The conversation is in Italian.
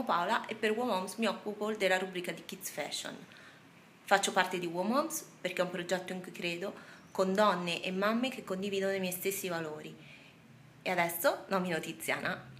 chiamo Paola e per WOMOMS mi occupo della rubrica di Kids Fashion. Faccio parte di WOMOMS perché è un progetto in cui credo, con donne e mamme che condividono i miei stessi valori. E adesso nomino Tiziana.